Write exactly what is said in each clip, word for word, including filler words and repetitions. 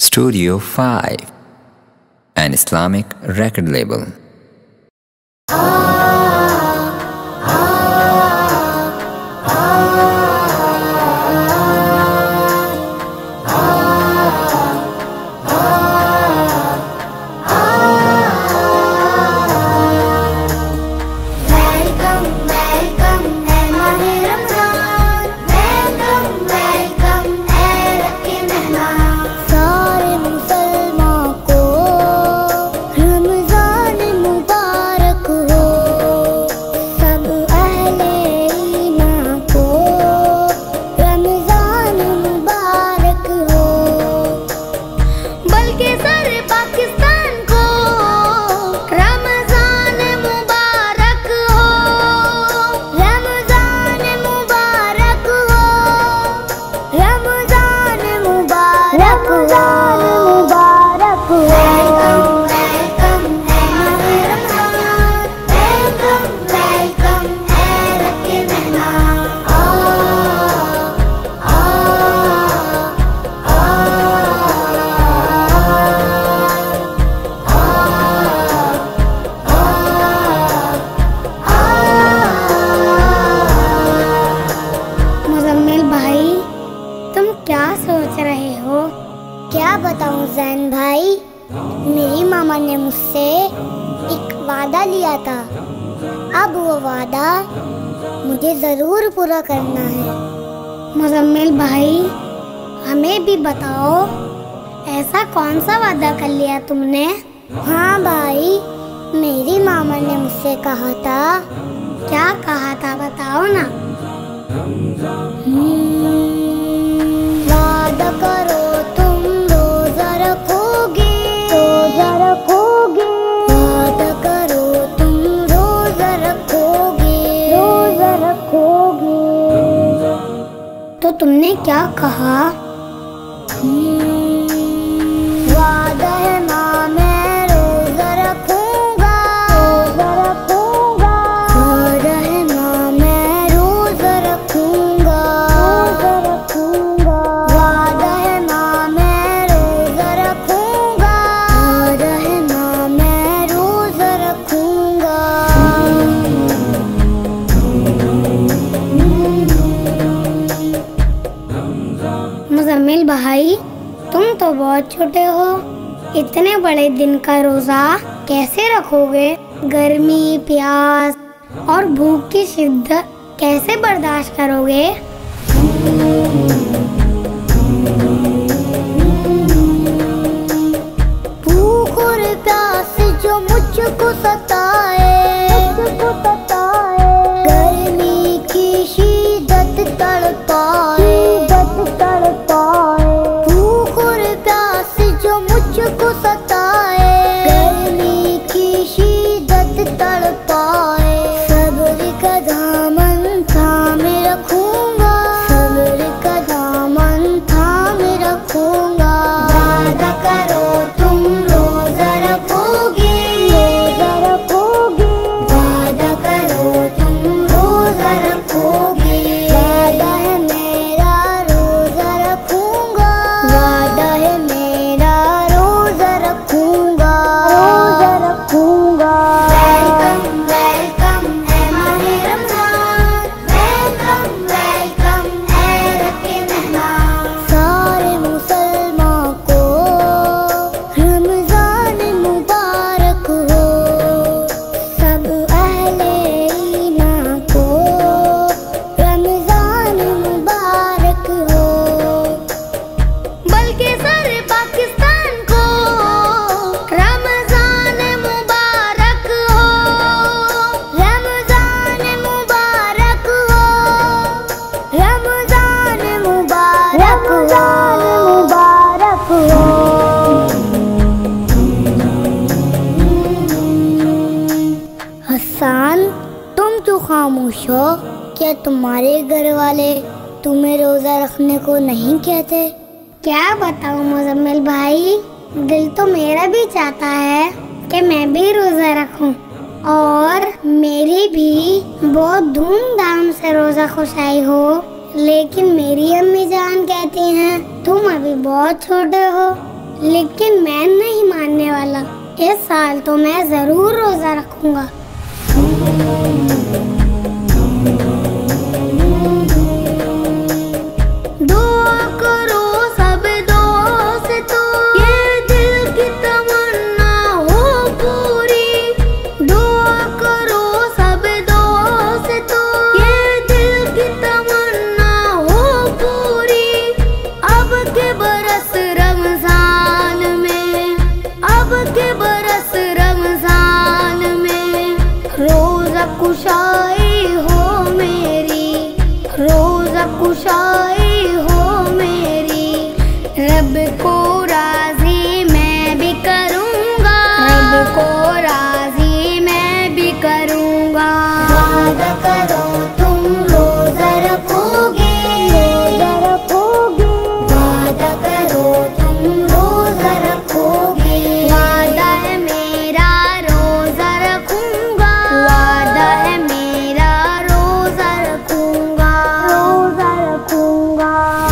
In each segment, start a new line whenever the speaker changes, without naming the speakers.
Studio five, an Islamic record label.
क्या बताऊं जैन भाई, मेरी मामा ने मुझसे एक वादा लिया था। अब वो वादा मुझे जरूर पूरा करना है। मुजम्मिल भाई, हमें भी बताओ, ऐसा कौन सा वादा कर लिया तुमने? हाँ भाई, मेरी मामा ने मुझसे कहा था। क्या कहा था बताओ ना। वादा करो तुम रोजा रखोगे, रोजा रखोगे, वादा करो तुम रोजा रखोगे, रोजा रखोगे। तो तुमने क्या कहा? वादा है माँ मैं रोजा रखूंगा, रोजा रखूंगा, वादा है माँ मैं रोजा रखूंगा, रोजा रखूंगा, वादा है माँ मैं रोजा रखूंगा, वादा है माँ मैं रोजा रखूंगा। मुजम्मिल भाई, तुम तो बहुत छोटे हो, इतने बड़े दिन का रोजा कैसे रखोगे? गर्मी, प्यास और भूख की शिद्दत कैसे बर्दाश्त करोगे? भूख और प्यास जो मुझको सताए, मुझको सताए, गर्मी की शिद्दत तड़पाए, शिद्दत तड़पाए, भूख और प्यास जो मुझको सताए, गर्मी की शिद्दत तड़पाए, सब्र का दामन थामे रखूंगा, सब्र का दामन थामे रखूंगा। वादा करो तुम रोजा रखोगे, रोजा रखोगे, वादा करो तुम रोजा रखोगे, वादा है मेरा रोजा रखूंगा, वादा है मेरा रोजा रखूंगा, रोजा रखूंगा। वेलकम वेलकम है माहे रमजान, वेलकम वेलकम है रखे मेहमान। सारे मुसलमान को रमजान मुबारक हो, सब अहले ईमान को रमजान मुबारक हो, बल्कि सारे पाकिस्तान को रमजान मुबारक हो, रमजान मुबारक हो, रमजान मुबारक हो, मुबारक हो। हसन, तुम तो खामोश हो। क्या तुम्हारे घर वाले तुम्हें रोजा रखने को नहीं कहते? क्या बताऊं मुजम्मिल भाई, दिल तो मेरा भी चाहता है कि मैं भी रोजा रखूं, और मेरी भी बहुत धूमधाम से रोजा खुशाई हो, लेकिन मेरी अम्मी जान कहती हैं तुम अभी बहुत छोटे हो, लेकिन मैं नहीं मानने वाला। इस साल तो मैं जरूर रोजा रखूंगा। दुआ करो सब दोस्तों, ये दिल की तमन्ना हो पूरी। दुआ करो सब दोस्तों, ये दिल की तमन्ना हो पूरी। अब के बरस रमजान में, अब के बरस रमजान में, रोजा कुशाई हो मेरी, रोजा कुशाई हो मेरी। रब को राजी मैं भी करूँगा, रब को राजी मैं भी करूँगा। वादा करो तुम रोजा रखोगे, रोजा रखोगे। वादा करो तुम रोजा रखोगे। वादा है मेरा रोजा रखूंगा, वादा है मेरा रोजा रखूंगा, रोजा रखूंगा।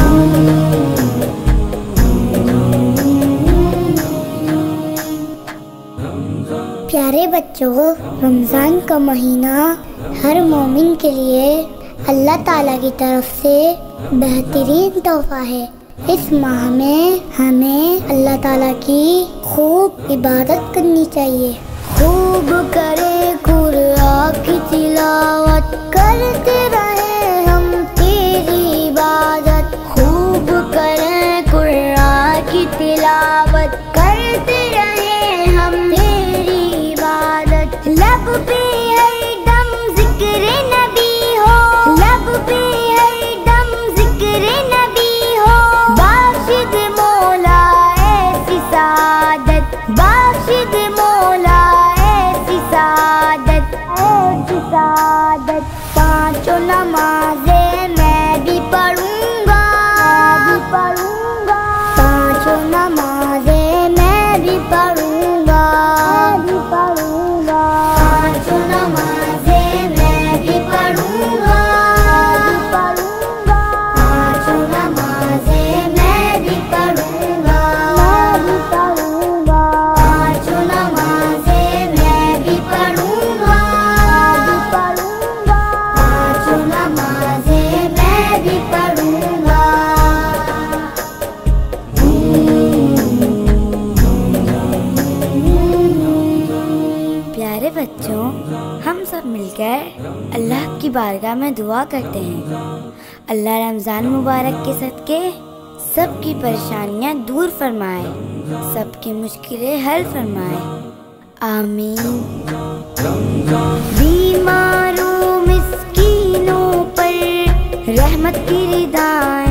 प्यारे बच्चों, रमज़ान का महीना हर मोमिन के लिए अल्लाह ताला की तरफ से बेहतरीन तोहफा है। इस माह में हमें अल्लाह ताला की खूब इबादत करनी चाहिए। खूब करे कुरान की तिलावत, करते रहे हम तेरी इबादत। खूब करें कुरान की तिलावत, करते रहे हम तेरी इबादत। लब पे हरदम जिक्र नबी हो, लब पे हरदम जिक्र नबी हो। बाशिद मौला ऐसी सादत, बाशिद मौला ऐसी सादत, ऐसी सादत। पांचों नमाज़े मैं भी पढ़ूंगा, मैं भी पढ़ूंगा। पांचों नमाज़े मैं भी पढ़ूंगा, मैं भी पढ़ूंगा। पांचों नमाज़े मैं भी पढ़ूंगा, मैं भी पढ़ूंगा। पांचों नमाज़े मैं भी पढ़ूंगा, मैं भी पढ़ूंगा। पांचों नमाज़े मैं भी पढ़ूंगा, मैं भी पढ़ूंगा। पांचों नमाज़े मैं भी पढ़ूंगा।
प्यारे बच्चों, हम सब मिलकर अल्लाह की बारगाह में दुआ करते हैं। अल्लाह रमज़ान मुबारक के सदके सबकी परेशानियां दूर फरमाए, सबकी मुश्किलें हल फरमाए। आमीन। बीमारों मिस्कीनों पर रहमत की रिदाएं